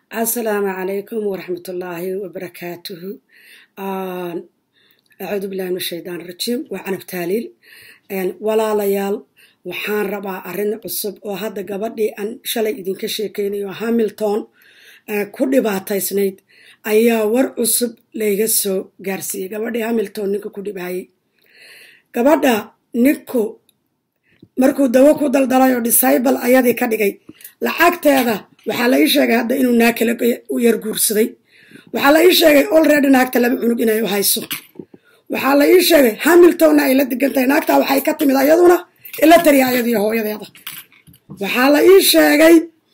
السلام عليكم ورحمة الله وبركاته. أعوذ بالله من الشيطان الرجيم وعنب تاليل ولا ليال وحان ربا أرن عصب وهذا قبضي أن شلي إذن كشيكيني وهاملتون كل باتاي سنيد أيا ور عصب ليغسو غارسي قبضي هاملتون نيكو كل باي قبضا نيكو markuu dawo ku daldalayo disable ayadii ka dhigay lacagteeda waxa la ii sheegay hadda inuu naakala u yar guursaday waxa la ii sheegay already naagta laba cunug inay u hayso waxa la ii sheegay Hamilton ay la digantay naagta waxay ka timid ayaduna ila tariya ayadii hooyadeeda waxa la ii sheegay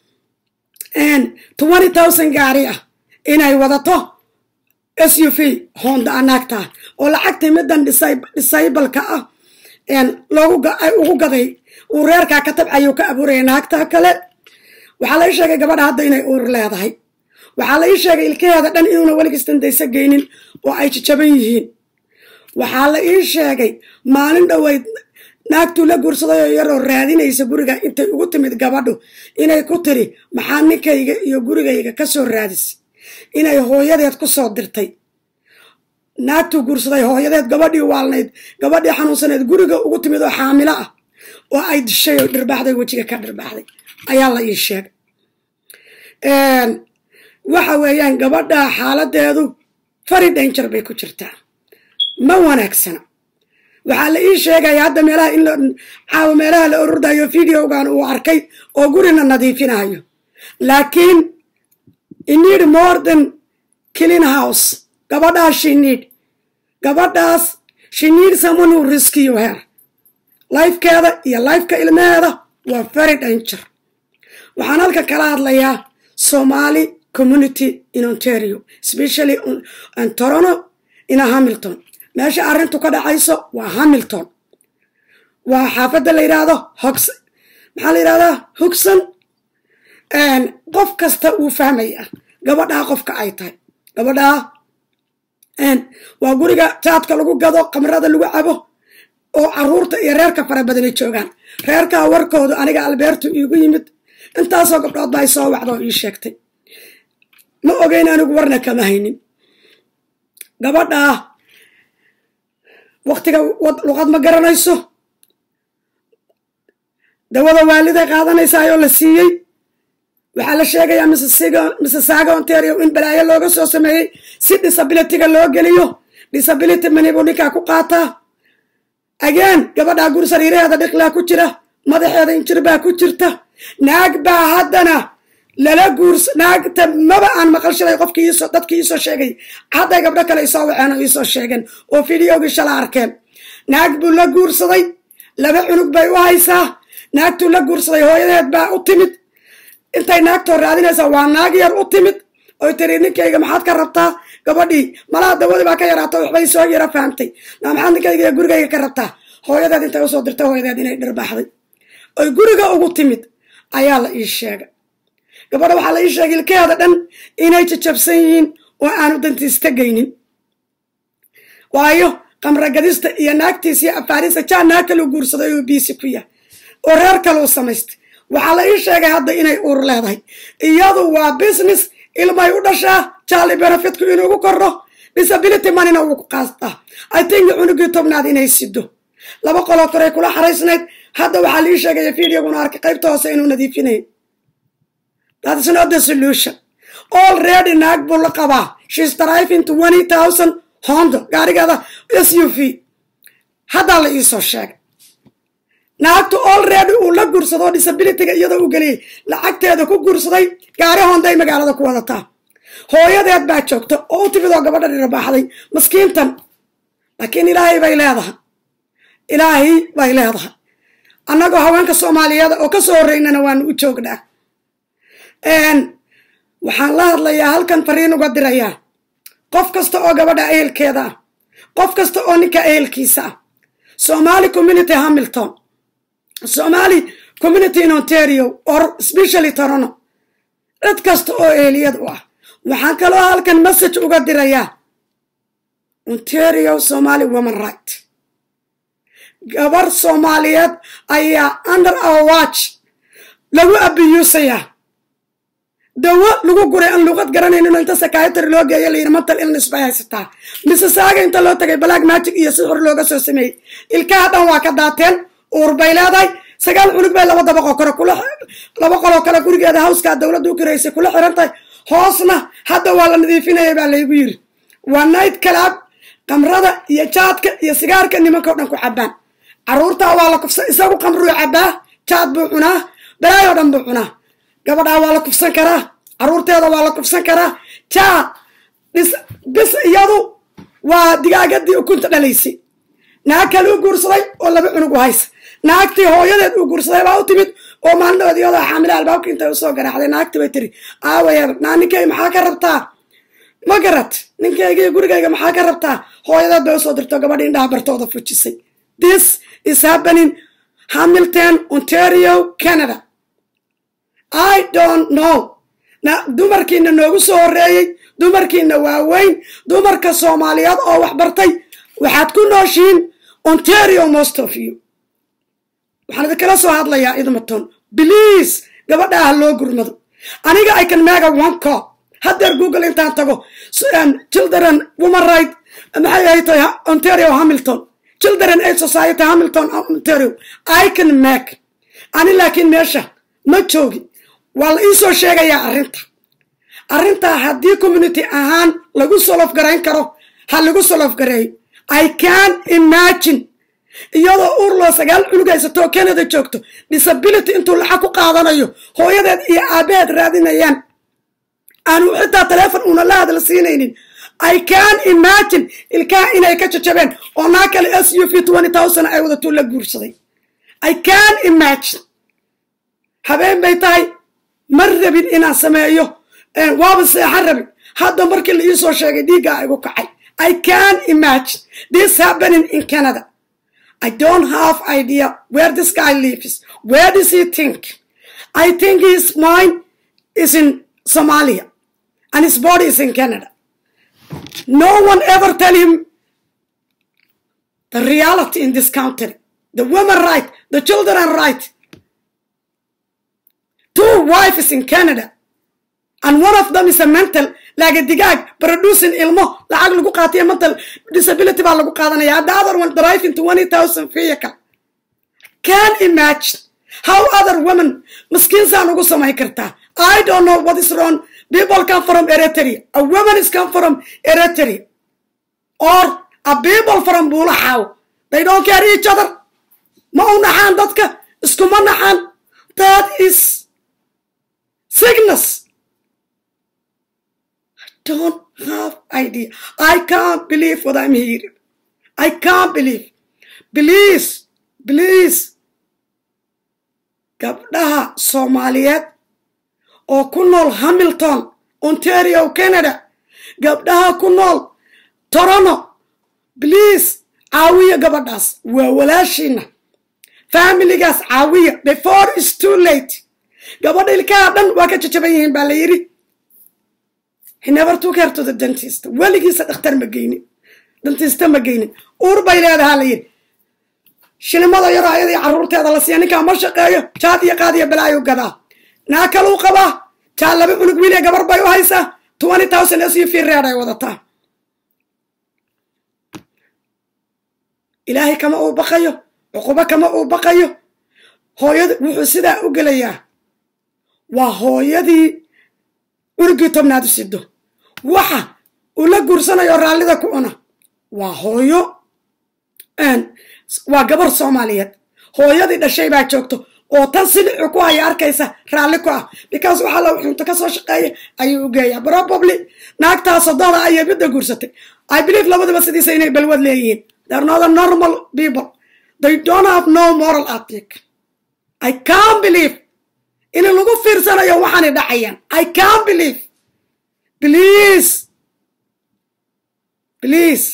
20,000 gaari ah inay wadato SUV Honda naagta oo lacagta midan disable ka ah loogu gaday uu reerka ka tabcayo ka abuuray naagta kale waxa la sheegay gabadha hadda inay uur leedahay waxa la sheegay ilkeeda dhan inuu waligiis tandaysa geynin oo ay jaban yihiin waxa la sheegay maalin dhaweyd naagtu la guursaday yar oo raadinaysa guriga intay ugu timid gabadhu inay ku tiri maxaa ninkayga iyo gurigayga ka soo raadis inay hooyadeed ku soo dirtay naagtu guursaday hooyadeed gabadhii waalnayd gabadhii xanuunsaneed guriga ugu timid oo xaamilo ah oo ay dishay oo dhirbaxday wajiga ka dhirbaxday ayaa la ii sheegay waxa weeyaan gabadha xaaladeedu fari danger bay ku jirtaa ma wanaagsana waxa la ii sheegay hadda meelaha in caaw meelaha la ururdayo videogan uu arkay oo gurina nadiifinayo laakiin in need more than clean house gabadhaas she needs someone who rescue her lifekeeda iyo lifeka ilmeheeda waa very danger waxaan halka kala hadlayaa Somali community in Ontario especially in Toronto in Hamilton meesha arrintu ka dhacayso waa Hamilton waa xaafadda la yiraahdo Huxon qof kasta uu fahmaya gabadha qofka ay tahay gabadha waa guriga taadka lagu gado qamrada lagu cabo oo caruurta iyo reerka fara badan joogan reerka warkoodu aniga Alberto iigu yimid intaasoo gabdhood bay soo wacdo ii sheegtay ma ogeyn anigu warna kama haynin gabadha waqtiga luqad ma garanayso dawada waalida qaadanaysa oo la siiyay waxa la sheegayaa Mississauga Ontario in balaayo looga soo sameeyay si disability-ga loo geliyo disability manibu ninka ku qaata again gabadha guur sariireeda dhiqla ku jira madaxeeda injir baa ku jirta naag baa haddana lala guurs naagta maba aan maqalshay qofkii soo dadkii soo sheegay hadda gabdha kale soo waceen oo soo sheegeen oo videoga shala arkeen naag buu la guursaday laba cunug bay u haysaa naagtu la guursaday hooyadeed baa u timid intay naagto raadinaysa waa naag yar u timid oo tiri ninkayga maxaad ka rabtaa gabadhii malaha dawada baa ka yaraato waxbay soo yara fahamtay maxaad ninkayga gurigayga ka rabtaa hooyadeed intay u soo dirtay hooyadeed inay dhirbaxday oo guriga ugu timid ayaa la ii sheegay gabadha waxa la ii sheegay ilkeeda dhan inay jabsan yihiin oo aanu dantiista geynin waayo qamra gadista iyo naagtiisa afaarisa jaana kala guursaday oo biisi ku yahay oo reer kale u samaystay waxa la ii sheegay hadda inay uur leedahay iyadu waa business ilmay u dhashaa jali benefit ku inuu korro disability manina uu ku qaasta I think unugii tobnaad inay sido laba qolo kore kula xaraysnayd hadda waxa la ii sheegay videoguna arkay qaybta hoose inuu nadiifinay that is not the solution already naag buu la qabaa she's driving 20,000 Honda gaarigeeda SUV hadda la ii soo sheegay naagtu already uu la guursado disability-ga iyada u galay lacagteeda ku guursaday gaari Honda ay magaalada ku wadataa hooyadeed baa joogto oo tifidoo gabadha dhirbaxday maskiintan laakiin ilaahay bay leedahay annaga haweenka Soomaaliyeed oo ka soo horeynana waan u joognaa waxaan la hadlayaa halkan fariin uga dirayaa qof kasta oo gabadha ehelkeeda ah qof kasta oo ninka ehelkiisa ah Somali community Hamilton Somali community in Ontario or especially Toronto cid kasta oo eheliyad u ah waxaan kaloo halkan message uga dirayaa Ontario Somali women right gabar Soomaaliyeed ayaa under our watch lagu abiyuusaya dawo lagu guray aan luqad garanaynin inta psychiatry loo geeyo la yiri mental illness bay haysataa Mississauga inta loo tagay black magic iyo sixir looga soo sameeyay ilkaha dhan waa ka daateen uur bay leedahay sagaal cunug bay laba dabaqo kale gurigeeda houska dawladdu u kireysay kula xirantay hoosna hadda waa la nadiifinayay baa laygu yiri waa night club qamrada iyo jaadka iyo sigaarka nimanka dhan ku cabaan caruurta waa la kufsan isagu qamru cabaa jaad buu cunaa balaayo dhan buu cunaa gabadha waa la kufsan karaa caruurteeda waa la kufsan karaa jaad bis iyadu waa digaagadii ukunta dhalaysay naag kale u guursaday oo laba cunug u haysa naagtii hooyadeed u guursaday baa u timid oo maalinood iyadoo xaamila albaabka intay usoo garaacday naagtii bay tiri aawaya ninkay maxaa ka rabtaa ma garat ninkaygii gurigayga maxaa ka rabtaa hooyadeed bay usoo dirto gabadhii indhaha bartooda fujisay this is happening Hamilton Ontario Canada I don't know dumarkiina noogu soo horeeyay dumarkiina waaweyn dumarka Soomaaliyeed oo wax bartay waxaad ku nooshiin Ontario most of you waxaan kala soo hadlayaa Edmonton please gabadha loo gurmado aniga I can make one call hadda Google intaan tago children women right maxay ay tahay Ontario Hamilton children aid society Hamilton Ontario I can make ani laakiin meesha ma joogi wal isoo sheegaya arinta haddii community ahaan lagu solof garayn karo ha lagu solof garay I can imagine iyadoo urlo sagaal cunugaysato Canada joogto disability intuu lacag ku qaadanayo hooyadeed iyo aabeed raadinayaan aanu xitaa telefoon una la hadal siinaynin I can imagine ilkaa inay ka jajabeen oo naa kale SUV 20,000 ay wadato la guursaday I can imagine habeen bay tahay marrabin inaan sameeyo waaba seexan rabin hadda markii la ii soo sheegay dhiigga igu kacay I can imagine this happening in Canada I don't have idea where this guy lives where does he think I think his mind is in Somalia and his body is in Canada no one ever tell him the reality in this country the women right the children right 2 wives in Canada and one of them is a mental like a digag producing ilmo lacag lagu qaatiyo mental disability baa lagu qaadanaya the other one driving 20,000 vehicle can imagine how other women miskiin saan ugu samay kartaa I don't know what is wrong people come from Eritrea a woman is come from Eritrea or a people from Bulaxaw they don't care each other ma u naxaan dadka iskuma naxaan that is sickness don't have idea I can't believe what I'm hearing I can't believe please gabdhaha Soomaaliyeed oo ku nool Hamilton Ontario Canada gabdhaha ku nool Toronto please caawiya gabadhaas waa walaashina familygaas caawiya before it's too late gabadha ilkaha dhan waa ka jajaban yihiin baa la yiri he never took her to the dentist weligiisa dhakhtar ma geynin dentist ma geynin uur bay leedahay la yiri shilimada yar ayadii caruurteeda la siiyo ninka ma shaqeeyo jaad iyo qaadiyo balaayo gadaa naa kale u qabaa jaad laba cunug wiil gabar bay u haysaa 20,000 SUV reer ay wadataa ilaahay kama uu baqayo uquba kama uu baqayo hooyadu wuxuu sidaa u gelayaa waa hooyadii urugii tobnaad sido waxa uu la guursanayo raallida ku una waa hooyo waa gabar Soomaaliyeed hooyadii dhashay baa joogto oo tan sidii ku ay arkaysa raalli ku ah because waxa la wuxuu ka soo shaqeeyay ayuu u geeyaa probably naagtaas dooda ay bidda guursatay I believe labadaba sidiisa inay balwad leeyihiin they're not normal people they don't have no moral ethic I can't believe in lagu fiirsanayo waxaan dhacayaan I can't believe please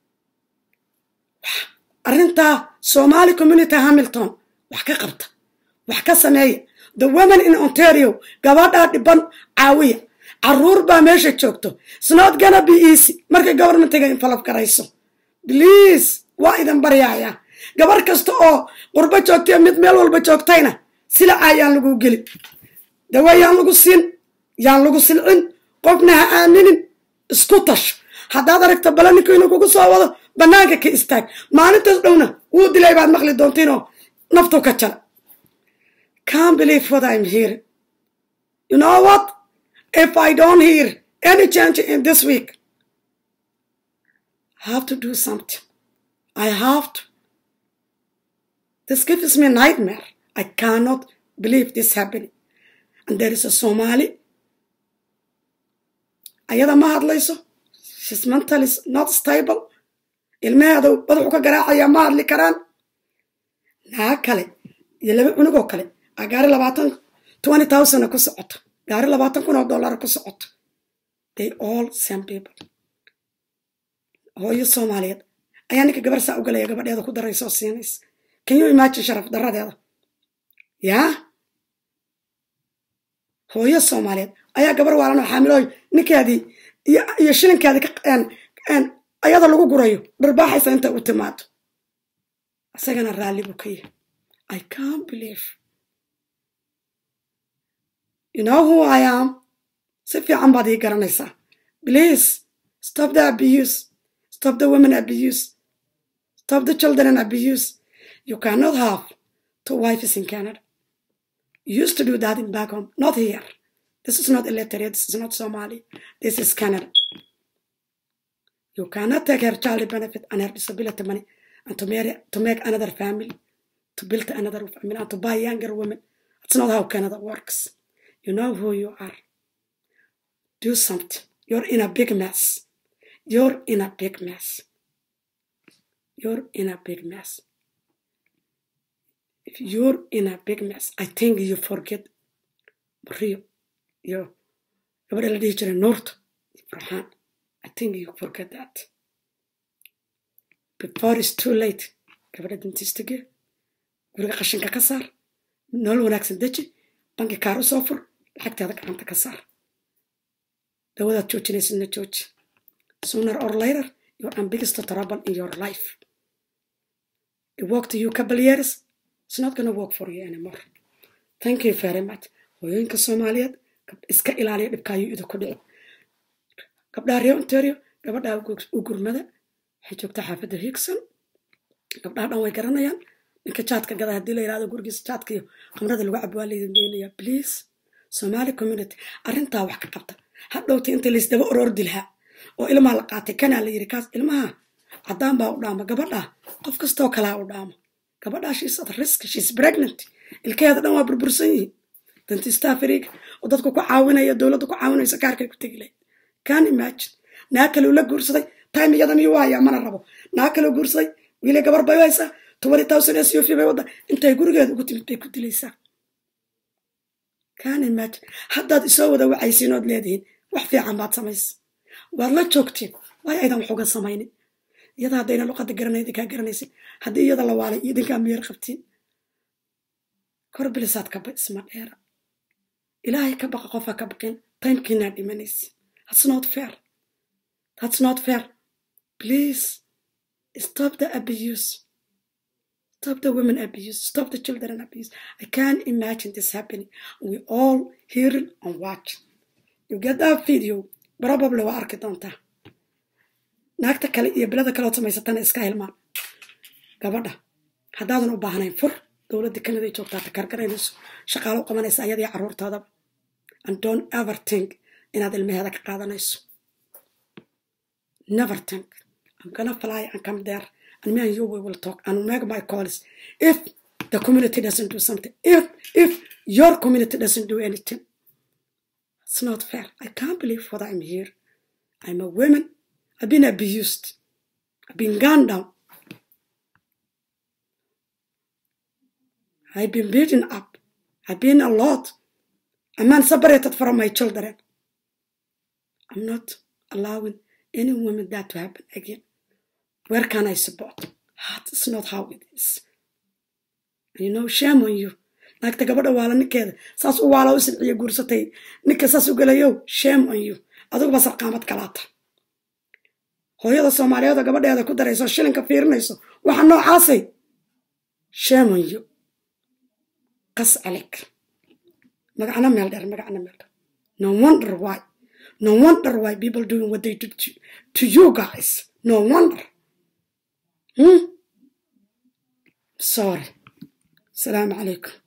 arinta Somali community Hamilton wax ka qabta wax ka sameeya the women in Ontario gabadha dhiban caawiya caruur baa meesha joogto it's not gonna be easy marka government-ga involve garayso please waa idan baryaaya gabar kasta oo qurba joogtay mid meel walba joogtayna sila ayaan lagu geli dawayaan lagu siin yaan lagu silcin qofna ha aaminin isku tash haddaad aragta bala ninka inuu kugu soo wado bannaanka ka istaag maalintaas dhowna wuu dilay baad maqli doontiinoo naftu ka jala can't believe what I'm hearing. You know what? If I don't hear any change in this week, I have to do something. I have to. This gives me a nightmare. I cannot believe this happening. And there is a Somali. Ayada ma hadlayso. She's mentally not stable. Ilmeheedu madaxu ka garaacaya ma hadli karaan. Naa kale iyo laba cunugoo kale gaari 20,000 ku socoto gaari $20,000 ku socoto. They all same people. hooyo Soomaaliyeed ayaa ninka gabar saa u galaya gabadheeda ku darayso siinaysa. Can you imagine sharaf daradeeda? Yeah. hooyo Soomaaliyeed ayaa gabar waalan oo xaamilooy ninkeedii iyo shilinkeedii ka ayada lagu gurayo dharbaaxaysa inta u timaado asagana raalli buu ka yahay. I can't believe. You know who I am? Si fiican baad ii garanaysaa. Please stop the abuse. Stop the women abuse. Stop the children abuse. You cannot have 2 wives in Canada. You used to do that in back home, not here. This is not illiterate. This is not Somali. This is Canada. You cannot take her child benefit and her disability money and to make another family, to build another family, and to buy younger women. That's not how Canada works. You know who you are. Do something. You're in a big mess. You're in a big mess. You're in a big mess. If you're in a big mess, I think you forget Rio. Gabadha la dhihi jiray Noorta Farxaan. I think you forget that. Before it's too late. Gabadha dentistiga guriga qashinka ka saar. Nolol wanaagsan deji. Banki kaar u soo fur. Lacagtaada gacanta ka saar. Dawadaad joojinaysidna jooji. Sooner or later, you're in biggest trouble in your life. It worked to you a couple years. It's not going to work for you anymore. Thank you very much. hooyooyinka Soomaaliyeed iska ilaaliya dhibkaayo idinku dhici. gabdhaha reer Ontario gabadha u gurmada waxay joogtaa xaafadda Hickson. gabdhaha dhan way garanayaan ninka jaadka gada haddii la yiraahdo gurigiisa jaadka iyo khamrada lagu cabo waa laydin beenaya. Please Somali community arrintaa wax ka qabta. hadhowti inta la isdaba orordi lahaa oo ilmaha la qaatay kana la yiri kaas ilmaha caddaan baa u dhaama gabadha qof kastoo kalaa u dhaama. gabadha she's at risk. She's pregnant. ilkeeda dhan waa burbursan yihiin. dentista Afrika oo dadku ku caawinaya dawladdu ku caawinaysa kaarkay ku tagilay. Can imagine naa kale la guursaday time iyada miyuu haya mana rabo. naa kale guursaday wiilay gabar bay haysa 20,000 SUV bay wada intay gurigeeda ugu timid bay ku dilaysaa. Can imagine haddaad isoo wada wacaysiinood leedihiin wax fiican baad samaysa waad la joogtiin way aydan wax uga samaynin. iyada haddayna luqadda garanayda kaa garanaysin haddii iyada la waalay idinkaa miyar qabtiin. kor bilisaad ka isma dheera. ilaahay ka baqa qofa ka baqin timekiinaa dhimanaysi. That's not fair. That's not fair. Please stop the abuse. Stop the women abuse. Stop the children abuse. I can't imagine this happening. We all hear it and watch. You get that video, probably waa arki doontaa. naagta kale iyo bilada kale oo samaysatana iska hilmaan. gabadha haddaadan u baahnayn fur. dawladda Canada joogtaa ta karkareynayso shaqaalo qabanaysa ayadii carruurtaada. And don't ever think inaad ilmaheeda ka qaadanayso. Never think. I'm gonna fly and come there and me and you we will talk and make my calls if the community doesn't do something. If your community doesn't do anything. It's not fair. I can't believe what I'm here. I'm a woman. I've been abused. I've been gunned down. I've been beaten up. I've been a lot. I'm separated from my children. I'm not allowing any woman that to happen again. Where can I support? That's not how it is. And you know, shame on you. naagta gabadha waala ninkeeda saas u waala u silciyo guursatay ninka saas u galayo shame on you. adigu ba sarqaamad kalaata. hooyada Soomaaliyeed gabadheeda ku darayso shilinka fiirinayso waxa noocaasay shame on you. qas alik magacna meel dheer. No wonder why. No wonder why people doing what they do to you guys. No wonder. Sorry. Assalamu alaikum.